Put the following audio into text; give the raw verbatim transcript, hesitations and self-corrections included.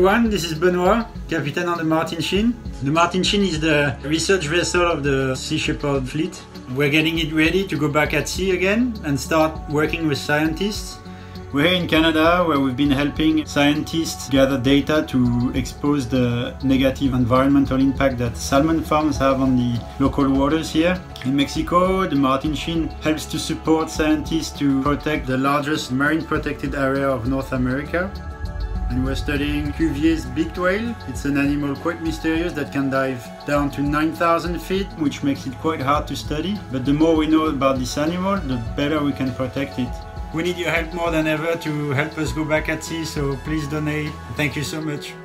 everyone, this is Benoit, Captain on the Martin Sheen. The Martin Sheen is the research vessel of the Sea Shepherd fleet. We're getting it ready to go back at sea again and start working with scientists. We're here in Canada, where we've been helping scientists gather data to expose the negative environmental impact that salmon farms have on the local waters here. In Mexico, the Martin Sheen helps to support scientists to protect the largest marine protected area of North America. And we're studying Cuvier's beaked whale. It's an animal quite mysterious that can dive down to nine thousand feet, which makes it quite hard to study. But the more we know about this animal, the better we can protect it. We need your help more than ever to help us go back at sea, so please donate. Thank you so much.